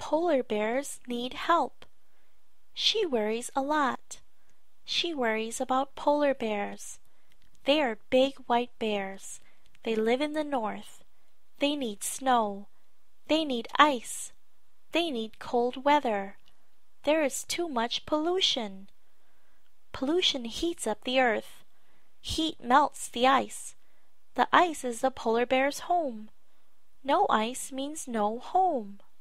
polar bears need help. She worries a lot. She worries about polar bears. They are big white bears. They live in the north. They need snow. They need ice. They need cold weather. There is too much pollution. Pollution heats up the earth. Heat melts the ice. The ice is the polar bear's home. No ice means no home.